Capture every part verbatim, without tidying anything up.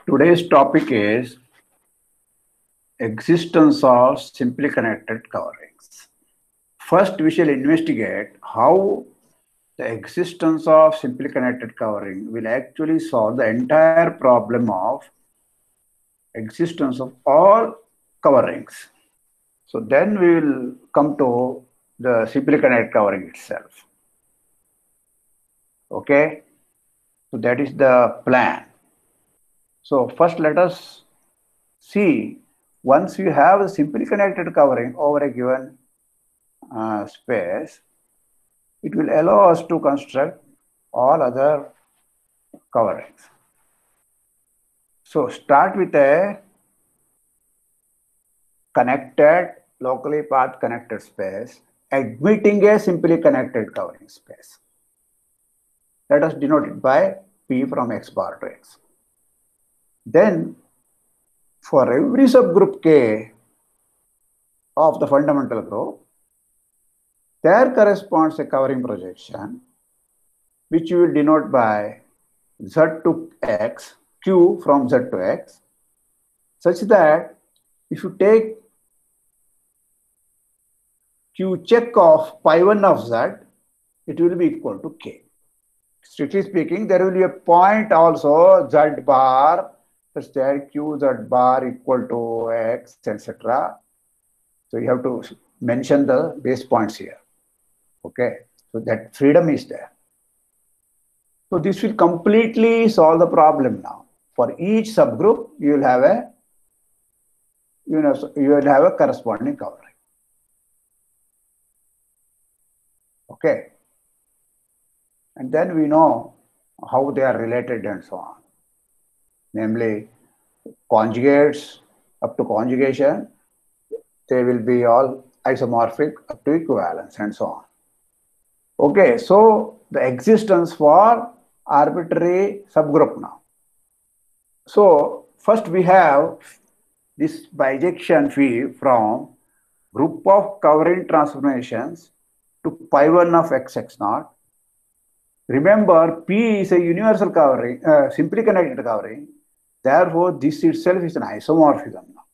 Today's topic is existence of simply connected coverings. First, we shall investigate how the existence of simply connected covering will actually solve the entire problem of existence of all coverings. So then we will come to the simply connected covering itself. Okay, so that is the plan. So first let us see, once you have a simply connected covering over a given uh, space, it will allow us to construct all other coverings. So start with a connected, locally path connected space, admitting a simply connected covering space. Let us denote it by P from X bar to X. Then for every subgroup K of the fundamental group, there corresponds a covering projection, which you will denote by Z to X, Q from Z to X, such that if you take Q check of pi one of Z, it will be equal to K. Strictly speaking, there will be a point also Z bar, such that Q Z bar equal to X, et cetera. So you have to mention the base points here. Okay, so that freedom is there. So this will completely solve the problem now. For each subgroup, you will have a you know you will have a corresponding covering. Okay, and then we know how they are related and so on. Namely, conjugates up to conjugation, they will be all isomorphic up to equivalence and so on. Okay, so the existence for arbitrary subgroup now. So first we have this bijection phi from group of covering transformations to pi one of x x naught. Remember, P is a universal covering, uh, simply connected covering. Therefore, this itself is an isomorphism now.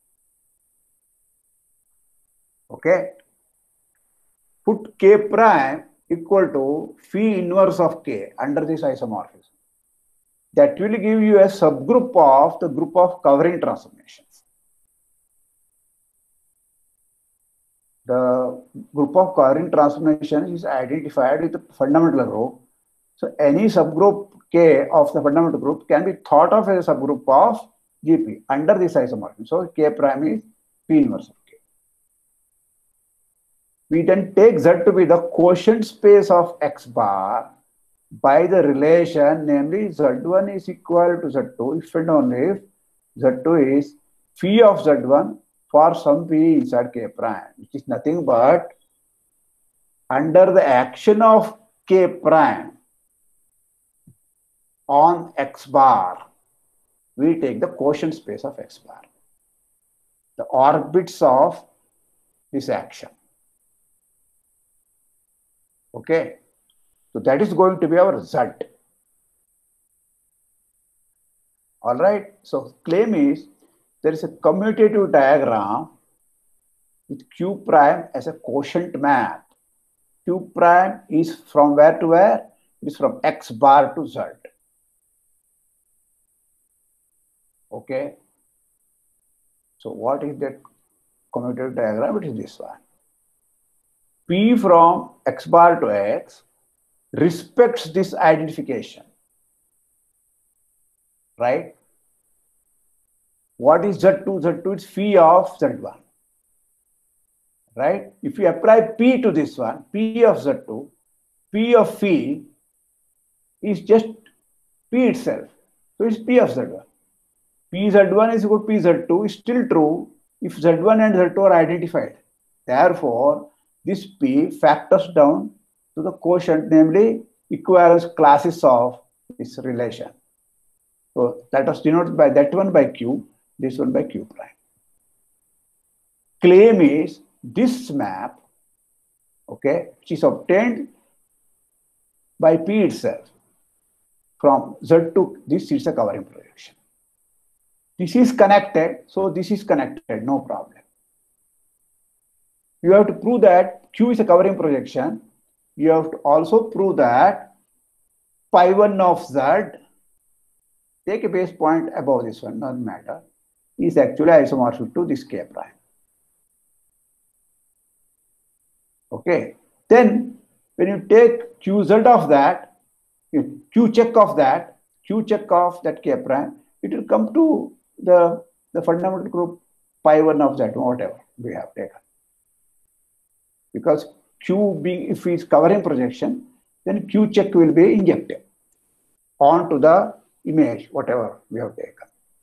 Okay. Put K prime equal to phi inverse of K under this isomorphism. That will give you a subgroup of the group of covering transformations. The group of covering transformations is identified with the fundamental group. So any subgroup K of the fundamental group can be thought of as a subgroup of G P under this isomorphism. So K prime is P inverse of K. We then take Z to be the quotient space of X bar by the relation, namely Z one is equal to Z two if and only if Z two is phi of Z one for some P inside K prime, which is nothing but under the action of K prime on X bar, we take the quotient space of X bar, the orbits of this action. Okay, so that is going to be our Z. All right, so claim is there is a commutative diagram with Q prime as a quotient map. Q prime is from where to where? It is from X bar to Z. Okay, so what is that commutative diagram? It is this one. P from X bar to X respects this identification, right? What is Z two? Z two is phi of Z one, right? If you apply P to this one, P of Z two, P of phi is just P itself. So it's P of Z one. P Z one is equal to P Z two is still true if Z one and Z two are identified. Therefore, this P factors down to the quotient, namely equivalence classes of this relation. So that was denoted by that one by Q, this one by Q prime. Claim is this map, okay, which is obtained by P itself from Z to this is a covering projection. This is connected, so this is connected, no problem. You have to prove that Q is a covering projection. You have to also prove that pi one of Z, take a base point above this one, doesn't matter, is actually isomorphic to this K prime. Okay. Then when you take Q Z of that, Q check of that, Q check of that K prime, it will come to the, the fundamental group pi one of Z, whatever we have taken. Because Q being, if it's covering projection, then Q check will be injected onto the image, whatever we have taken.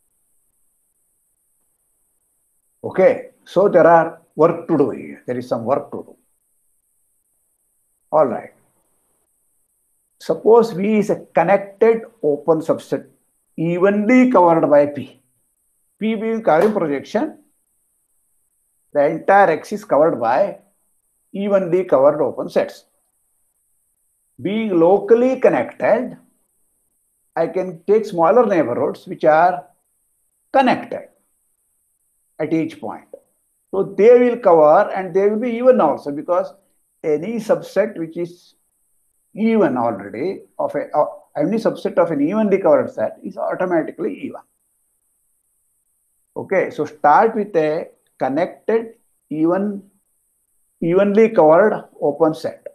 Okay, so there are work to do here. There is some work to do. All right. Suppose V is a connected open subset evenly covered by P. P being covering projection, the entire X is covered by evenly covered open sets. Being locally connected, I can take smaller neighborhoods which are connected at each point. So they will cover and they will be even also, because any subset which is even already of a uh, any subset of an evenly covered set is automatically even. Okay, so start with a connected even evenly covered open set.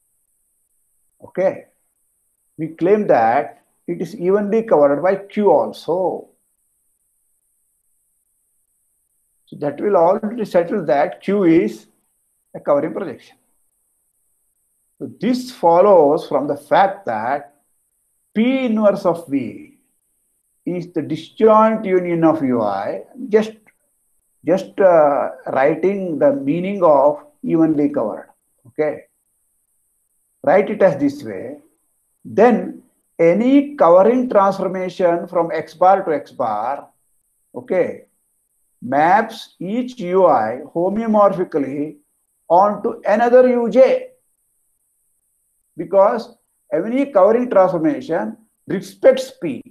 Okay, we claim that it is evenly covered by Q also. So that will already settle that Q is a covering projection. So this follows from the fact that P inverse of V is the disjoint union of U I, just, just uh, writing the meaning of evenly covered. Okay, write it as this way. Then any covering transformation from X bar to X bar, okay, maps each U I homeomorphically onto another U J, because any covering transformation respects P.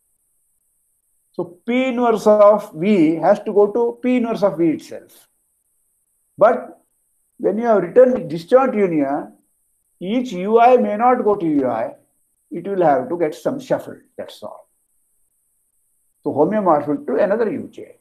So P inverse of V has to go to P inverse of V itself. But when you have written disjoint union, each U I may not go to U I, it will have to get some shuffle, that's all. So homeomorphic to another U J.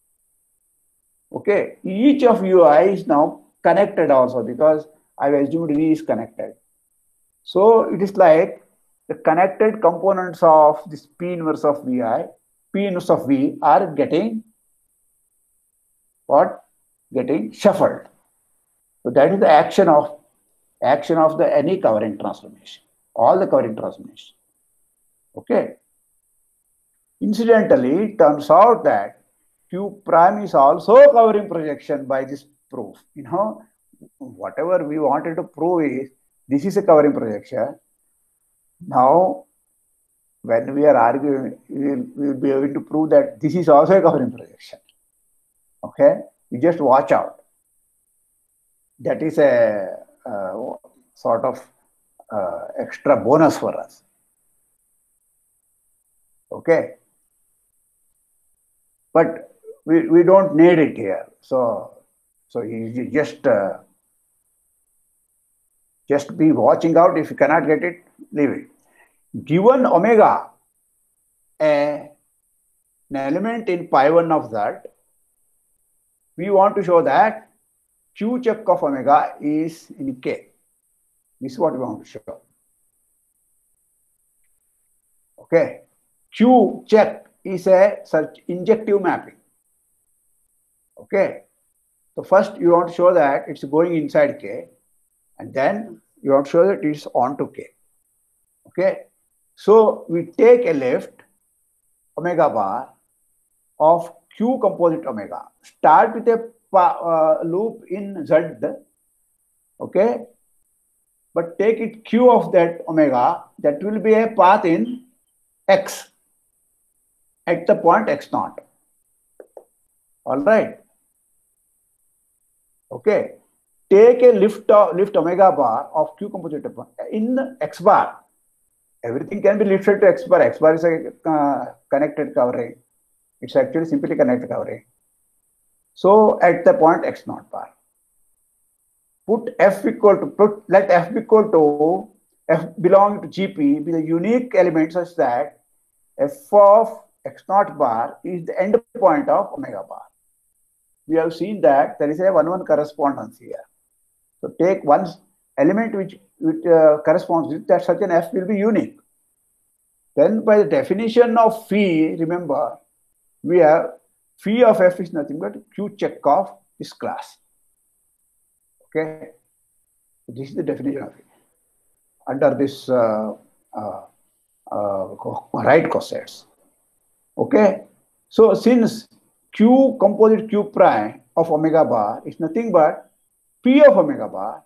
Okay, each of U I is now connected also, because I have assumed V is connected. So it is like the connected components of this P inverse of V I, P inverse of V are getting what? Getting shuffled. So that is the action of action of the any covering transformation, all the covering transformation. Okay. Incidentally, it turns out that Q prime is also covering projection by this proof. You know, whatever we wanted to prove is this is a covering projection. Now, when we are arguing, we will, we will be able to prove that this is also a covering projection. Okay, you just watch out. That is a uh, sort of uh, extra bonus for us. Okay, but we, we don't need it here. So, so you just uh, just be watching out. If you cannot get it, leave it. Given omega, a, an element in pi one of that, we want to show that Q check of omega is in K. This is what we want to show. Okay, Q check is a such injective mapping. Okay, so first you want to show that it's going inside K, and then you want to show that it's onto K. Okay, so we take a lift omega bar of Q composite omega. Start with a uh, loop in Z. Okay, but take it Q of that omega. That will be a path in X at the point X naught. All right. Okay. Take a lift of, lift omega bar of Q composite in X bar. Everything can be lifted to X bar. X bar is a uh, connected covering. It's actually simply connect covering. So at the point x naught bar, put f equal to, put, let f equal to, f belonging to G P be the unique element such that f of x naught bar is the end point of omega bar. We have seen that there is a one one correspondence here. So take one element which, which uh, corresponds with that, such an f will be unique. Then by the definition of phi, remember, we have phi of f is nothing but Q check of this class. Okay, this is the definition of it under this uh, uh, uh, right cosets. Okay, so since Q composite Q prime of omega bar is nothing but P of omega bar.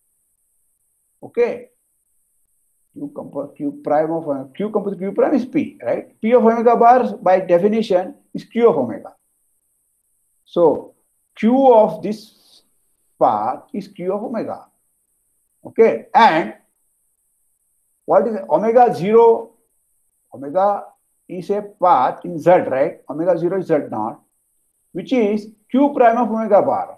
Okay, Q composite Q prime of uh, Q composite Q prime is P, right? P of omega bar by definition is Q of omega. So Q of this path is Q of omega. Okay, and what is omega zero? Omega is a path in Z, right? Omega zero is Z naught, which is Q prime of omega bar.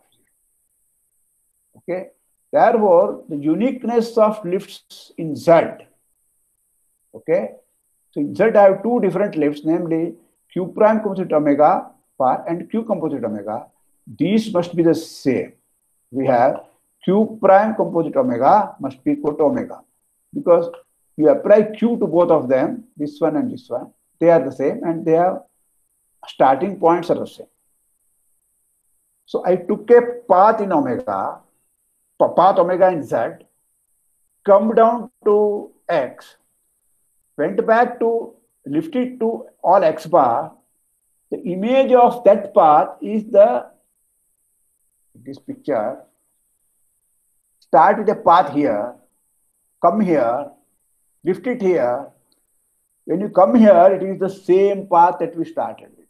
Okay, therefore the uniqueness of lifts in Z. Okay, so in Z I have two different lifts, namely Q prime composite omega bar and Q composite omega. These must be the same. We have Q prime composite omega must be equal to omega, because you apply Q to both of them, this one and this one, they are the same and their starting points are the same. So I took a path in omega, path omega in Z, come down to x, went back to, lifted to all x bar. The image of that path is the, this picture, start with a path here, come here, lift it here. When you come here, it is the same path that we started with.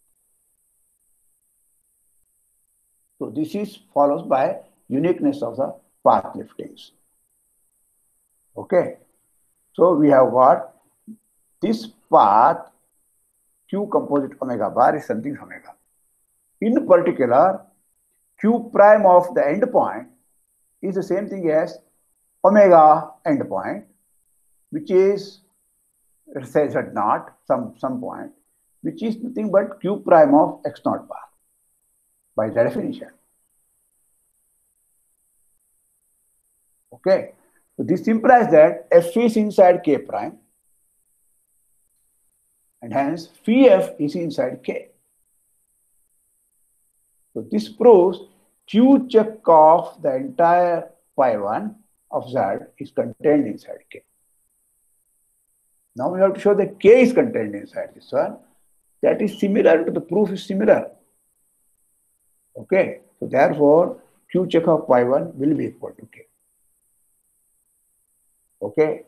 So this is follows by uniqueness of the path liftings. Okay. So we have got this path Q composite omega bar is something omega. In particular, Q prime of the endpoint is the same thing as omega endpoint, which is, let's say Z naught, some, some point, which is nothing but Q prime of x naught bar by the definition. Okay, so this implies that F is inside K prime, and hence phi F is inside K. So this proves Q check of the entire phi one of Z is contained inside K. Now we have to show that K is contained inside this one. That is similar to the proof is similar. Okay, so therefore Q check of phi one will be equal to K. Okay,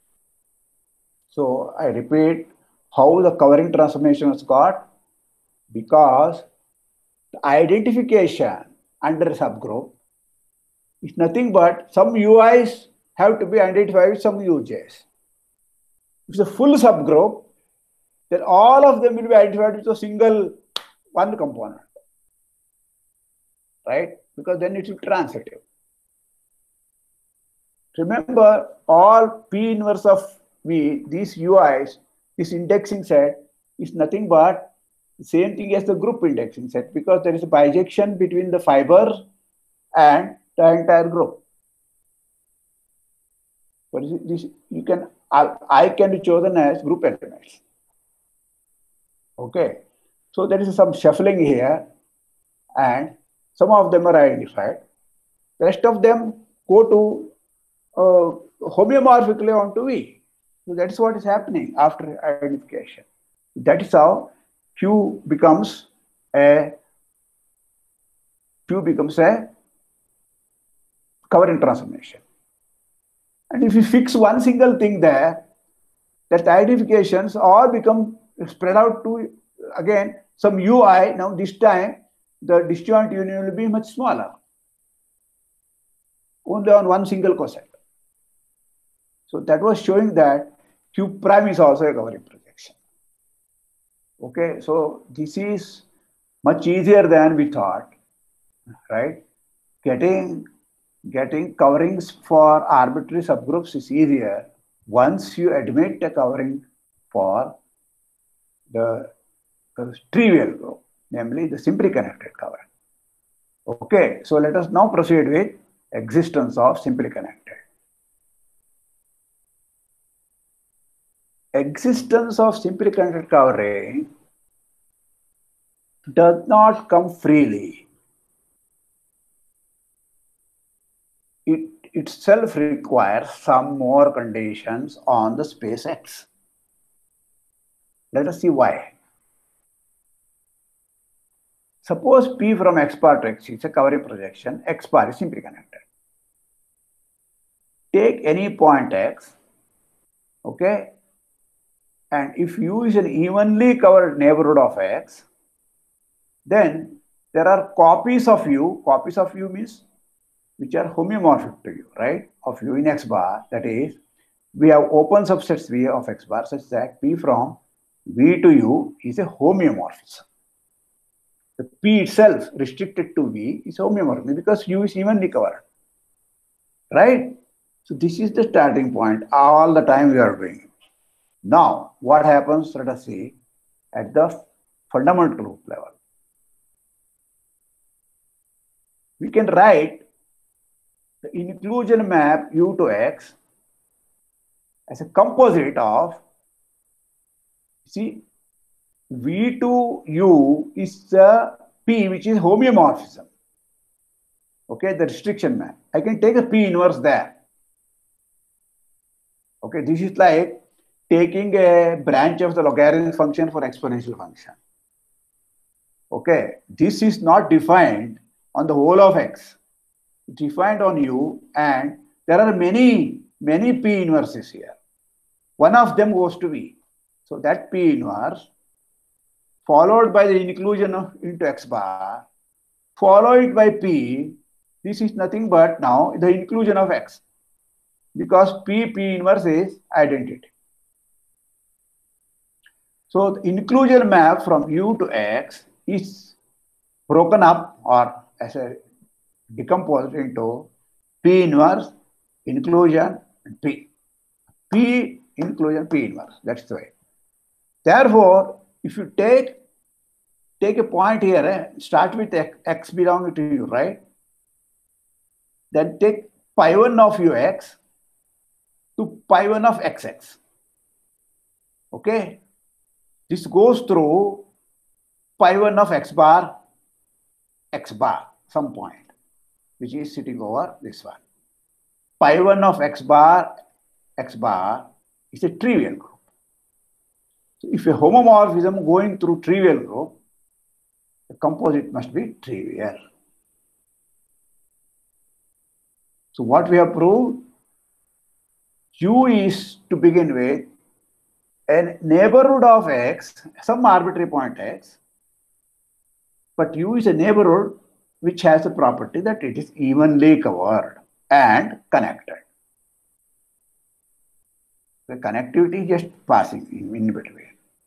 so I repeat how the covering transformation was got, because the identification under subgroup is nothing but some U Is have to be identified with some U Js. If it's a full subgroup, then all of them will be identified with a single one component, right? Because then it will be transitive. Remember, all P inverse of V, these U Is, this indexing set is nothing but the same thing as the group indexing set, because there is a bijection between the fiber and the entire group. What is it? This you can I, I can be chosen as group elements. Okay, so there is some shuffling here, and some of them are identified. The rest of them go to uh, homeomorphically onto V. So that is what is happening after identification. That is how Q becomes a Q becomes a covering transformation. And if you fix one single thing there, that the identifications all become spread out to again some U I. Now this time the disjoint union will be much smaller, only on one single coset. So that was showing that Q prime is also a covering projection. Okay. Okay, so this is much easier than we thought, right? Getting getting coverings for arbitrary subgroups is easier once you admit a covering for the, the trivial group, namely the simply connected covering. Okay, so let us now proceed with existence of simply connected. Existence of simply connected covering does not come freely. It itself requires some more conditions on the space X. Let us see why. Suppose P from X bar to X is a covering projection, X bar is simply connected. Take any point X, okay, and if U is an evenly covered neighborhood of X, then there are copies of U, copies of U means which are homeomorphic to U, right, of U in X bar. That is, we have open subsets V of X bar such that P from V to U is a homeomorphism. The P itself restricted to V is homeomorphic because U is evenly covered, right? So this is the starting point all the time we are doing. Now, what happens, let us see, at the fundamental group level. We can write the inclusion map U to X as a composite of, see, V to U is the P which is homeomorphism. Okay, the restriction map. I can take a P inverse there. Okay, this is like taking a branch of the logarithmic function for exponential function. Okay, this is not defined on the whole of X. It's defined on U, and there are many, many P inverses here. One of them goes to V. So that P inverse followed by the inclusion of into X bar, followed by P. This is nothing but now the inclusion of X, because P, P inverse is identity. So the inclusion map from U to X is broken up or as a decomposed into P inverse, inclusion, and P. P inclusion, P inverse. That's the way. Therefore, if you take take a point here, eh, start with X, X belonging to U, right? Then take pi one of U X to pi one of X X. Okay? This goes through pi one of X bar, X bar, some point, which is sitting over this one. Pi one of X bar, X bar is a trivial group. So if a homomorphism going through trivial group, the composite must be trivial. So what we have proved, U is to begin with a neighborhood of X, some arbitrary point X, but U is a neighborhood which has a property that it is evenly covered and connected. The connectivity is just passing in, in between.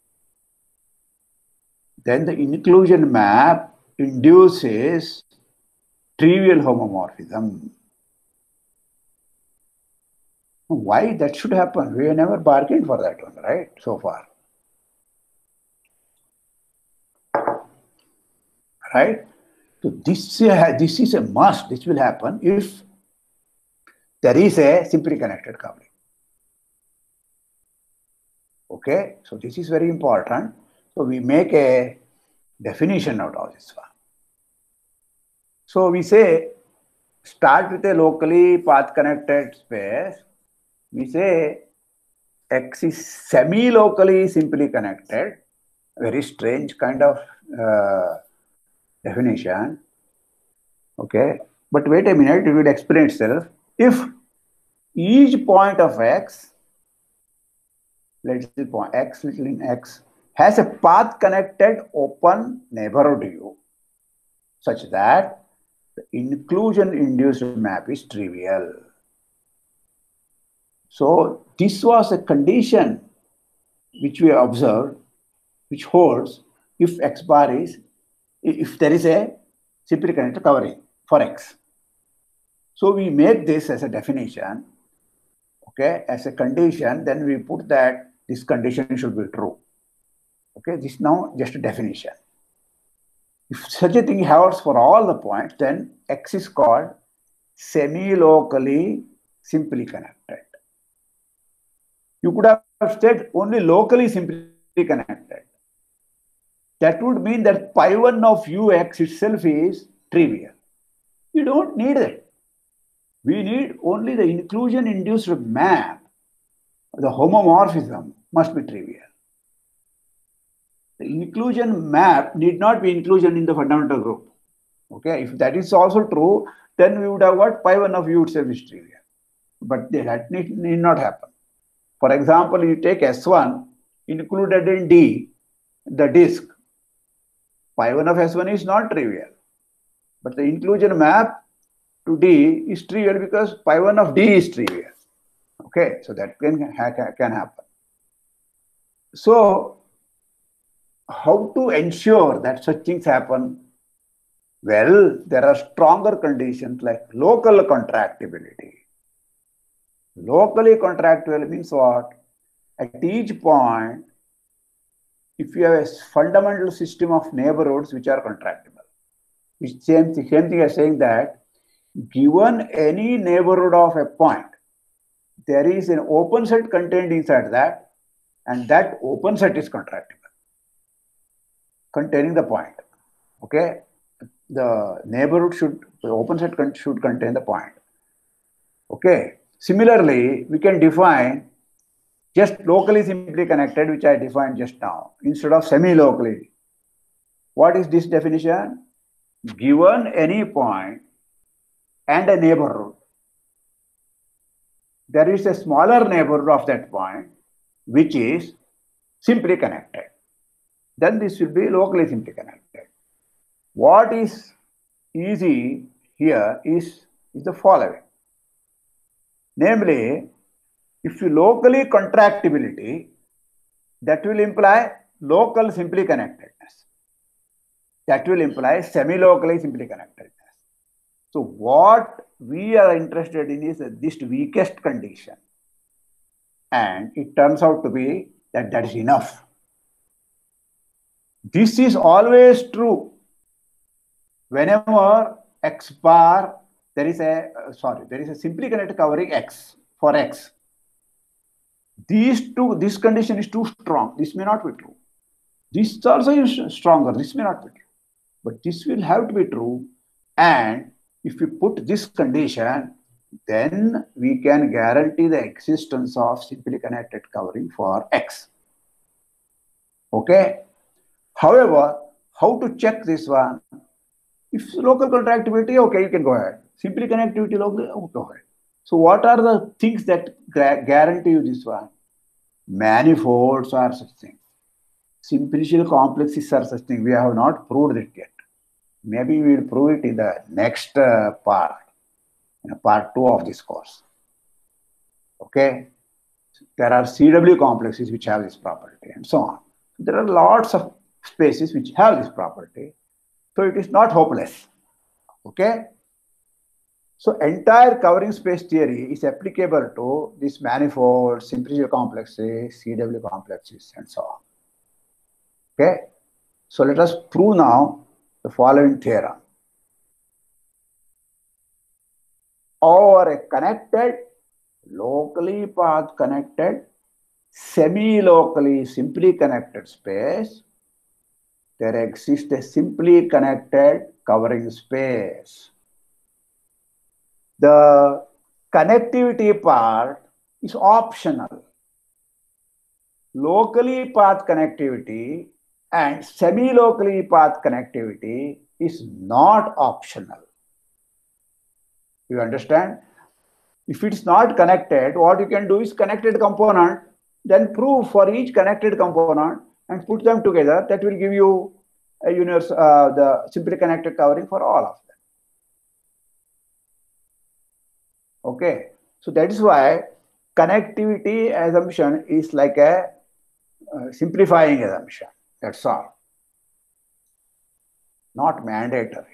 Then the inclusion map induces trivial homomorphism. Why that should happen? We have never bargained for that one, right? So far. Right? So this, uh, this is a must. This will happen if there is a simply connected covering. Okay? So this is very important. So we make a definition out of this one. So we say, start with a locally path connected space. We say X is semi-locally simply connected, very strange kind of uh, definition. Okay, but wait a minute, it will explain itself. If each point of X, let's say point X little in X, has a path connected open neighborhood U, such that the inclusion induced map is trivial. So this was a condition which we observed which holds if X bar is, if there is a simply connected covering for X. So we make this as a definition, okay, as a condition, then we put that this condition should be true. Okay, this now just a definition. If such a thing holds for all the points, then X is called semi-locally simply connected. You could have said only locally simply connected. That would mean that pi one of Ux itself is trivial. You don't need it. We need only the inclusion-induced map. The homomorphism must be trivial. The inclusion map need not be inclusion in the fundamental group. Okay, if that is also true, then we would have got pi one of U itself is trivial. But that need, need not happen. For example, you take S one included in D, the disk. Pi one of S one is not trivial. But the inclusion map to D is trivial because pi one of D is trivial. Okay, so that can, can happen. So, how to ensure that such things happen? Well, there are stronger conditions like local contractibility. Locally contractible means what? At each point, if you have a fundamental system of neighborhoods which are contractible, it's same, same thing as saying that given any neighborhood of a point, there is an open set contained inside that, and that open set is contractible, containing the point. Okay, the neighborhood should, the open set con should contain the point. Okay. Similarly, we can define just locally simply connected, which I defined just now, instead of semi-locally. What is this definition? Given any point and a neighborhood, there is a smaller neighborhood of that point, which is simply connected. Then this will be locally simply connected. What is easy here is, is the following. Namely, if you locally contractibility, that will imply local simply connectedness. That will imply semi-locally simply connectedness. So what we are interested in is this weakest condition. And it turns out to be that that is enough. This is always true. Whenever X bar, there is a, uh, sorry, there is a simply connected covering X for X. These two, this condition is too strong. This may not be true. This also is stronger. This may not be true. But this will have to be true. And if we put this condition, then we can guarantee the existence of simply connected covering for X. Okay. However, how to check this one? If local contractibility, okay, you can go ahead. Simply connectivity, local, okay, go ahead. So what are the things that guarantee you this one? Manifolds are such things. Simplicial complexes are such things. We have not proved it yet. Maybe we will prove it in the next uh, part, in part two of this course. Okay. There are C W complexes which have this property and so on. There are lots of spaces which have this property. So it is not hopeless. Okay. So entire covering space theory is applicable to this manifold, simplicial complexes, C W complexes, and so on. Okay. So let us prove now the following theorem. Over a connected, locally path connected, semi-locally simply connected space, there exists a simply connected covering space. The connectivity part is optional. Locally path connectivity and semi-locally path connectivity is not optional. You understand? If it's not connected, what you can do is connected component, then prove for each connected component and put them together. That will give you a universe, uh, the simply connected covering for all of them. Okay, so that is why connectivity assumption is like a uh, simplifying assumption. That's all. Not mandatory.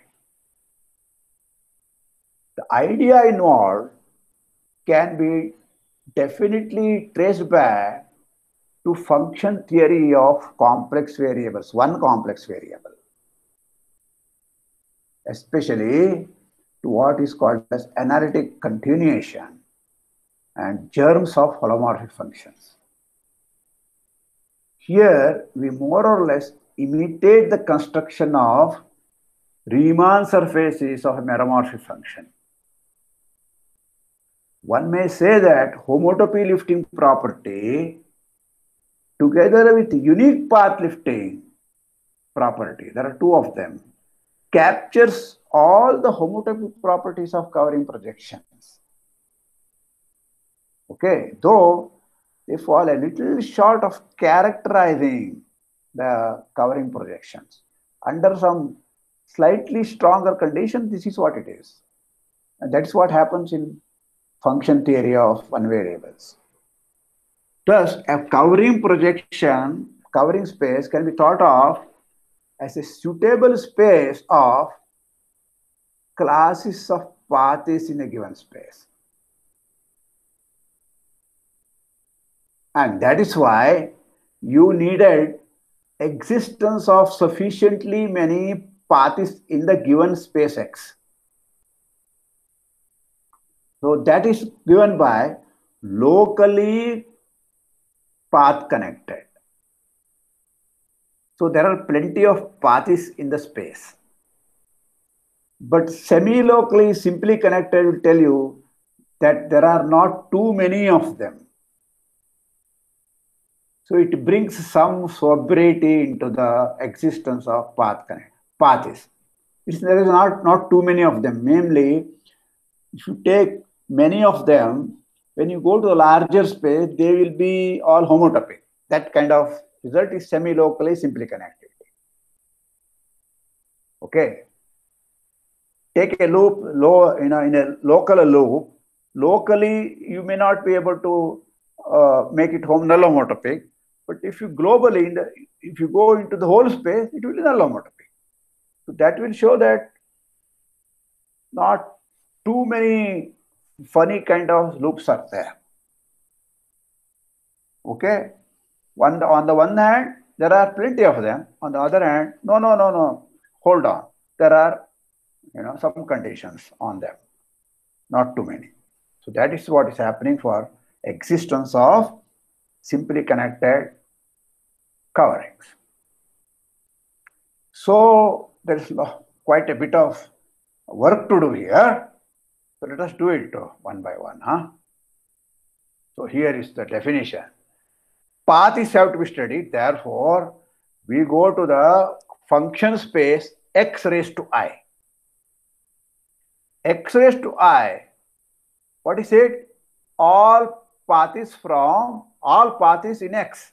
The idea involved can be definitely traced back to function theory of complex variables, one complex variable, especially to what is called as analytic continuation and germs of holomorphic functions. Here, we more or less imitate the construction of Riemann surfaces of a meromorphic function. One may say that homotopy lifting property together with unique path lifting property, there are two of them, captures all the homotopy properties of covering projections. Okay, though they fall a little short of characterizing the covering projections. Under some slightly stronger conditions, this is what it is. And that's what happens in function theory of one variables. Thus, a covering projection, covering space can be thought of as a suitable space of classes of paths in a given space. And that is why you needed existence of sufficiently many paths in the given space X. So that is given by locally path connected. So there are plenty of paths in the space. But semi-locally simply connected will tell you that there are not too many of them. So it brings some sobriety into the existence of path connect, paths. It's, there is not, not too many of them. Namely, if you take many of them, when you go to a larger space, they will be all homotopic. That kind of result is semi-locally simply connected. Okay. Take a loop, low, you know, in a local loop. Locally, you may not be able to uh, make it home null homotopic. But if you globally, in the, if you go into the whole space, it will be null homotopic. So that will show that not too many funny kind of loops are there. Okay. One, on the one hand, there are plenty of them. On the other hand, no, no, no, no. Hold on. There are, you know, some conditions on them. Not too many. So that is what is happening for existence of simply connected coverings. So there is quite a bit of work to do here. So let us do it one by one. Huh? So here is the definition. Paths have to be studied. Therefore, we go to the function space x raised to I. X raised to I, what is it? All paths from all paths in X.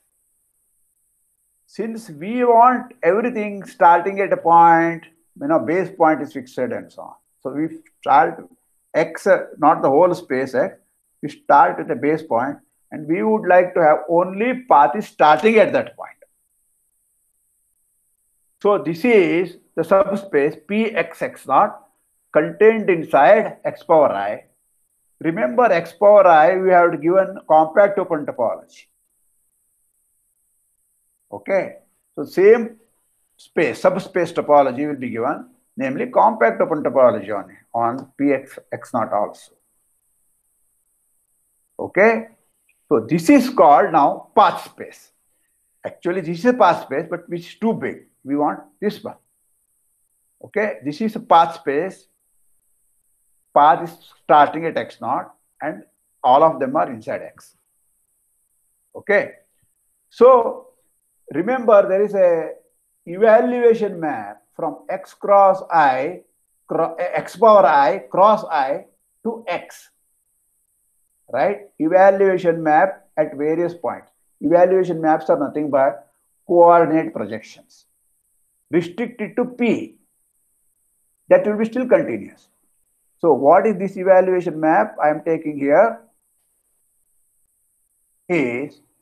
Since we want everything starting at a point, you know, base point is fixed and so on. So we start X, not the whole space X, we start at a base point and we would like to have only paths starting at that point. So this is the subspace P X X naught contained inside X power I. Remember, X power I, we have given compact open topology. Okay. So same space, subspace topology will be given, namely compact open topology on, on P X X naught also. Okay. So this is called now path space. Actually, this is a path space, but which is too big. We want this one. Okay. This is a path space. Path is starting at X naught and all of them are inside X. Okay. So remember, there is a evaluation map from X cross I, cro X power I cross I to X. Right? Evaluation map at various points. Evaluation maps are nothing but coordinate projections. Restricted to P. That will be still continuous. So what is this evaluation map I am taking here? Is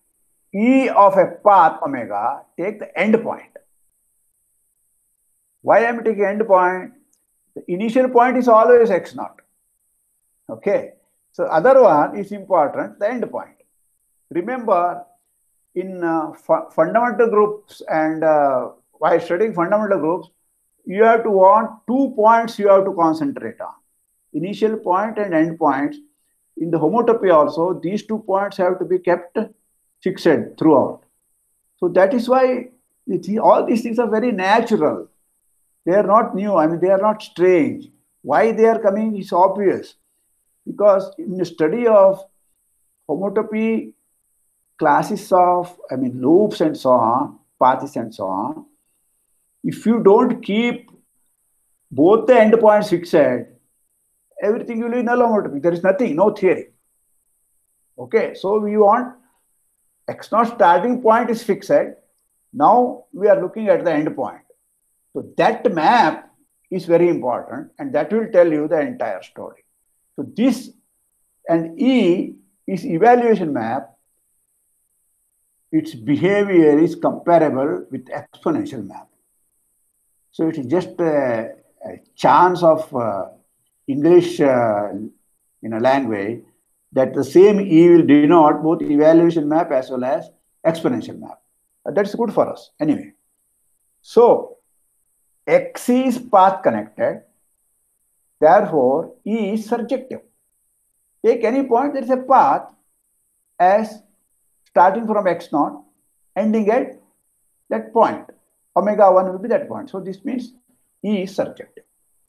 E of a path omega, take the end point. Why I am taking end point? The initial point is always x naught. Okay. So other one is important, the end point. Remember, in uh, fu fundamental groups and uh, while studying fundamental groups, you have to want two points you have to concentrate on. Initial point and end points. In the homotopy also, these two points have to be kept fixed throughout. So that is why it, all these things are very natural. They are not new. I mean, they are not strange. Why they are coming is obvious. Because in the study of homotopy, classes of, I mean, loops and so on, paths and so on, if you don't keep both the endpoints fixed, everything will be null homotopy. There is nothing, no theory. Okay, so we want x naught starting point is fixed. Now we are looking at the end point. So that map is very important, and that will tell you the entire story. So this and E is evaluation map. Its behavior is comparable with exponential map. So it is just a, a chance of uh, English uh, in a language that the same E will denote both evaluation map as well as exponential map. Uh, that's good for us anyway. So X is path connected, therefore E is surjective. Take any point, there is a path as starting from x naught, ending at that point. Omega one will be that point. So this means E is surjective.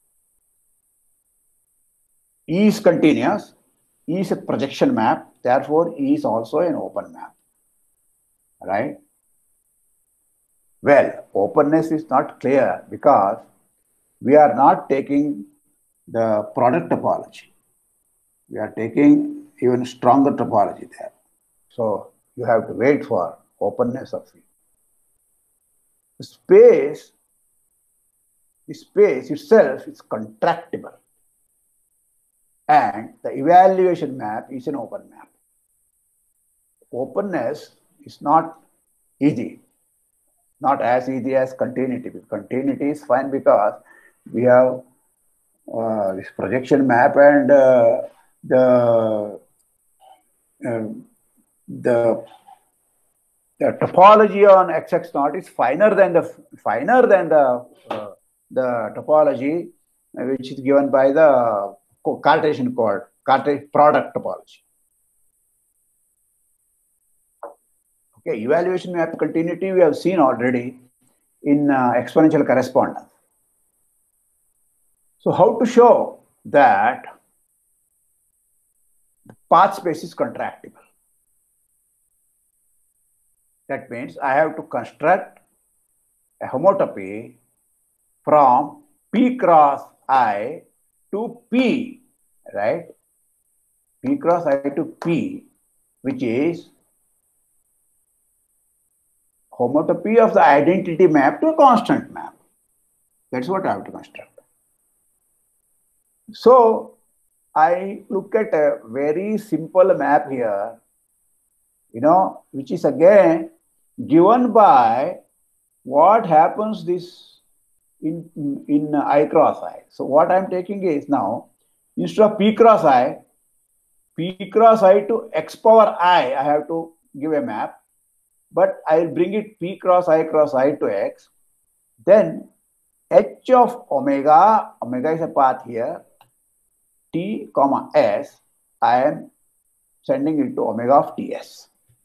E is continuous. E is a projection map. Therefore, E is also an open map. Right? Well, openness is not clear because we are not taking the product topology. We are taking even stronger topology there. So you have to wait for openness of field. The space, the space itself is contractible. And the evaluation map is an open map. Openness is not easy. Not as easy as continuity. Continuity is fine because we have uh, this projection map and uh, the, uh, the the topology on X X naught is finer than the finer than the uh, the topology uh, which is given by the Cartesian chord, Cartesian product topology. Okay, evaluation map continuity we have seen already in uh, exponential correspondence. So how to show that path space is contractible? That means I have to construct a homotopy from P cross I to P, right? P cross I to P, which is homotopy of the identity map to a constant map. That's what I have to construct. So I look at a very simple map here, you know, which is again given by what happens this in, in, in I cross I. So what I'm taking is now, instead of P cross I, P cross I to X power I, I have to give a map, but I will bring it P cross I cross I to X. Then H of omega, omega is a path here, T comma S, I am sending it to omega of T S.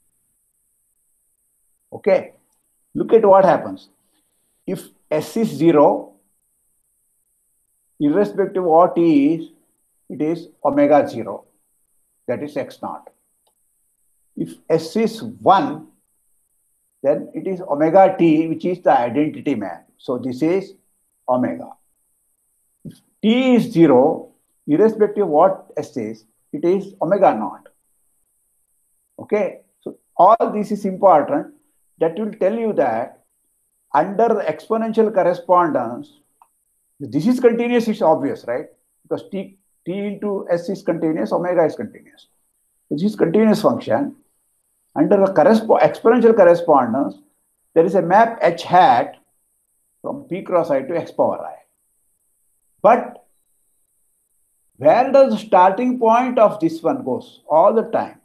Okay, look at what happens. If S is zero, irrespective of what T is, it is omega zero, that is X naught. If S is one, then it is omega T, which is the identity map. So this is omega. If T is zero, irrespective of what S is, it is omega naught. Okay, so all this is important. That will tell you that under the exponential correspondence, this is continuous, it's obvious, right? Because T, T into S is continuous, omega is continuous. This is continuous function. Under the corresp exponential correspondence, there is a map h hat from p cross I to x power I. But where does the starting point of this one goes all the time?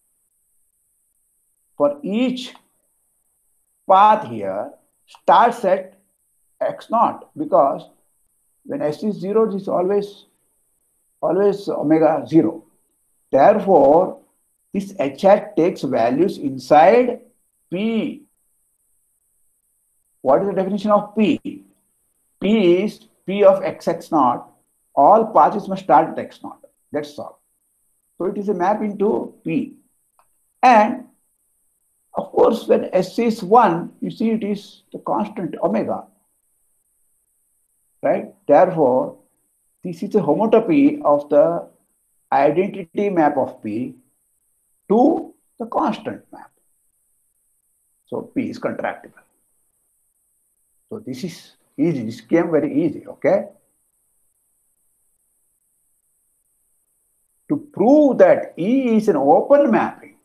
For each path here starts at x naught, because when s is zero, this is always always omega zero. Therefore, this h hat takes values inside p. What is the definition of p? P is p of x x naught. All paths must start at x naught. That's all. So it is a map into p. And of course, when s is one, you see it is the constant omega. Right? Therefore, this is a homotopy of the identity map of P to the constant map. So P is contractible. So this is easy. This came very easy, okay? To prove that E is an open mapping,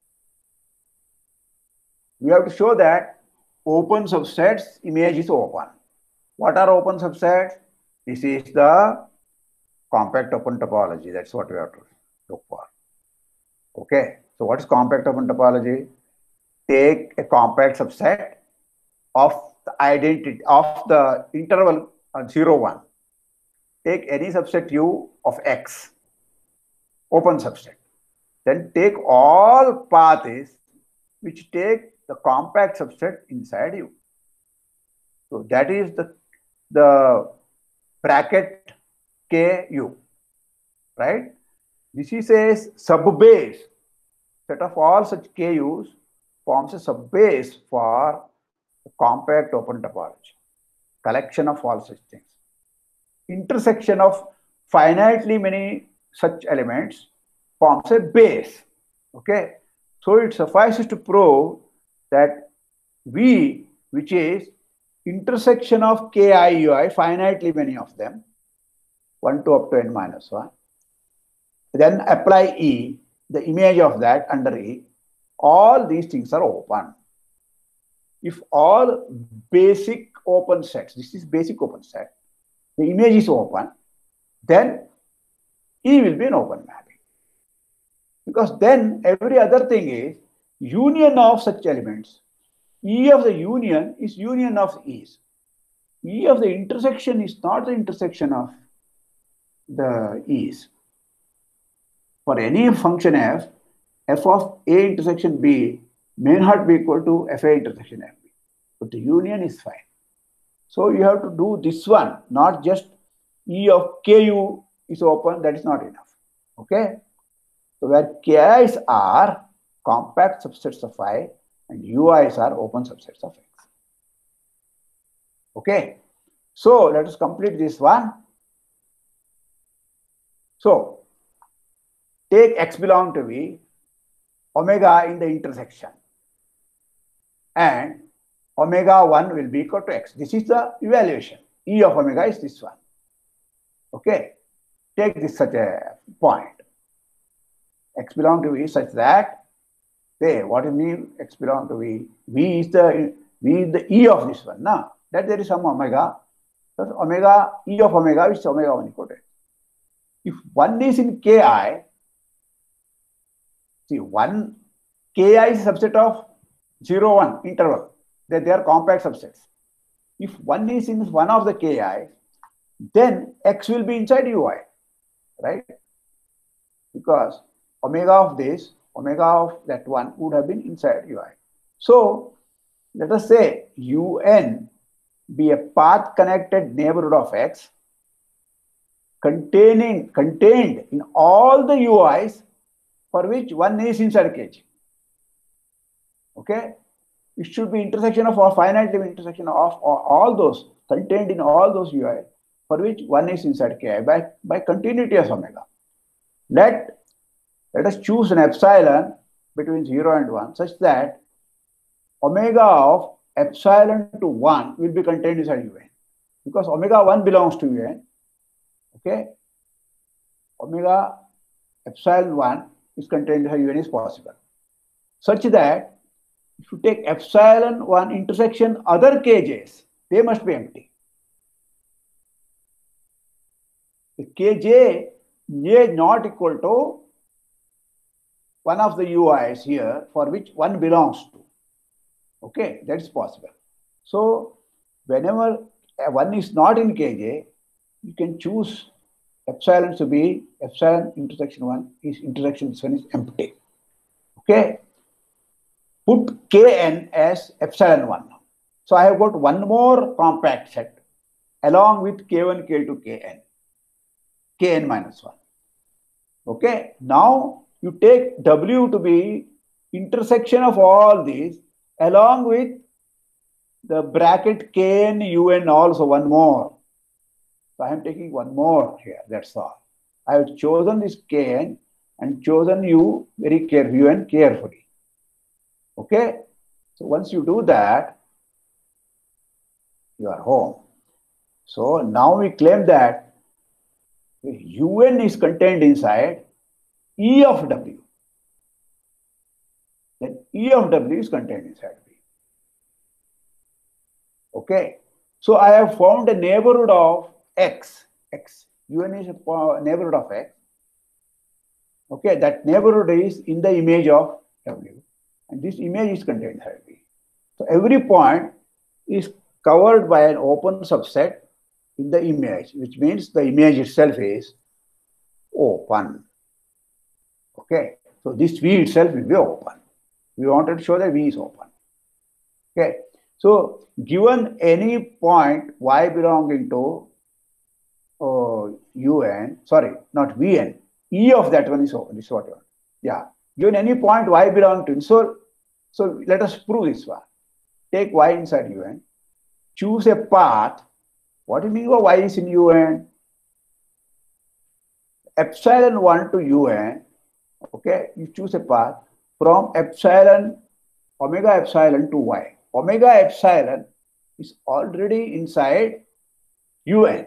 we have to show that open subsets image is open. What are open subsets? This is the compact open topology. That's what we have to look for. Okay. So what is compact open topology? Take a compact subset of the identity of the interval uh, zero, one. Take any subset U of X, open subset. Then take all paths which take the compact subset inside U. So that is the, the bracket K U, right? This is a subbase. Set of all such K Us forms a subbase for the compact open topology. Collection of all such things. Intersection of finitely many such elements forms a base. Okay. So it suffices to prove that V, which is intersection of K I U I, finitely many of them, one to up to n minus one. Then apply E, the image of that under E. All these things are open. If all basic open sets, this is basic open set, the image is open, then E will be an open mapping. Because then every other thing is union of such elements. E of the union is union of E's. E of the intersection is not the intersection of the E's. For any function f, f of A intersection B may not be equal to F A intersection F B. But the union is fine. So you have to do this one, not just E of K U is open, that is not enough. Okay? So where K Is are compact subsets of I and U Is are open subsets of X. Okay? So let us complete this one. So take X belong to V, omega in the intersection, and omega one will be equal to X. This is the evaluation. E of omega is this one. Okay? Take this such a point. X belong to V such that, say, what is mean X belong to V? V is the V is the E of this one. Now, that there is some omega. So omega, E of omega is omega one equal to X. If one is in Ki, see, one Ki is a subset of zero, one interval. They, they are compact subsets. If one is in one of the Ki, then X will be inside Ui, right? Because omega of this, omega of that one would have been inside Ui. So let us say Un be a path connected neighborhood of X containing contained in all the U Is for which one is inside K G. Okay? It should be intersection of or finite intersection of all, all those contained in all those U I for which one is inside Ki by, by continuity of omega. Let, let us choose an epsilon between zero and one such that omega of epsilon to one will be contained inside Un. Because omega one belongs to Un. Okay? Omega epsilon one is contained inside Un is possible. such that if you take epsilon one intersection other kj's, they must be empty. The kj is not equal to one of the ui's here for which one belongs to. Okay, that is possible. So whenever one is not in kj, you can choose epsilon to be epsilon intersection one is intersection this one is empty. Okay, put kn as epsilon one. So I have got one more compact set along with k one, k two, kn, kn minus one. Okay, now you take w to be intersection of all these along with the bracket kn, un also one more. So I am taking one more here, that's all. I have chosen this kn and chosen u very carefully, un carefully. Okay, so once you do that, you are home. So now we claim that un is contained inside E of w. Then E of w is contained inside V. Okay, so I have found a neighborhood of x. X. Un is a neighborhood of x. Okay, that neighborhood is in the image of w. And this image is contained inside V. So every point is covered by an open subset in the image, which means the image itself is open. Okay, so this V itself will be open. We wanted to show that V is open. Okay, so given any point y belonging to uh, un, sorry, not Vn, E of that one is open. This is what you want. Yeah, given any point y belonging to, so so let us prove this one. Take y inside un, choose a path. What do you mean by y is in un? Epsilon one to un. Okay, you choose a path from epsilon, omega epsilon to y. Omega epsilon is already inside un.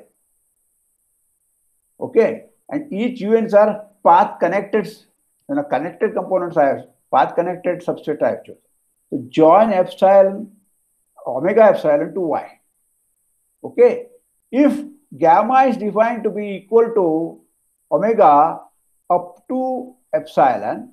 Okay, and each uns are path connected, you know, connected components I have, path connected substrate I have chosen. So join epsilon, omega epsilon to y. Okay, if gamma is defined to be equal to omega up to epsilon,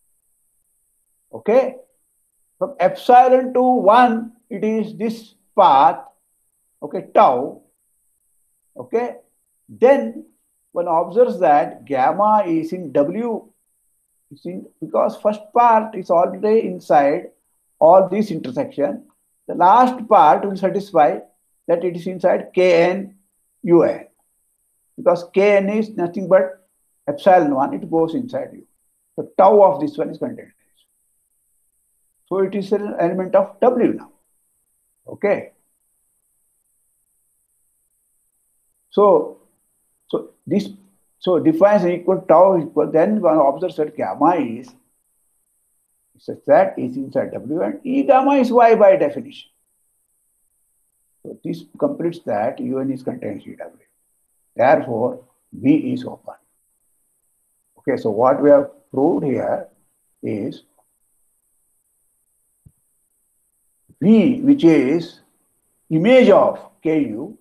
okay, from epsilon to one, it is this path, okay, tau, okay, then one observes that gamma is in w, is in, because first part is already inside all these intersection, the last part will satisfy that it is inside kn un, because kn is nothing but epsilon one, it goes inside u. So tau of this one is contained. So it is an element of w now. Okay. So so this so defines an equal tau equal, then one observes that gamma is such that is inside w and E gamma is y by definition. So this completes that un is contained in w. Therefore, V is open. Okay, so what we have proved here is V, which is image of Ku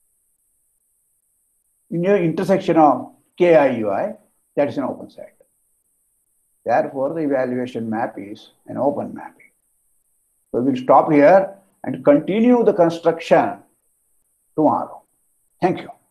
in your intersection of Ki Ui, that is an open set. Therefore, the evaluation map is an open mapping. So we will stop here and continue the construction tomorrow. Thank you.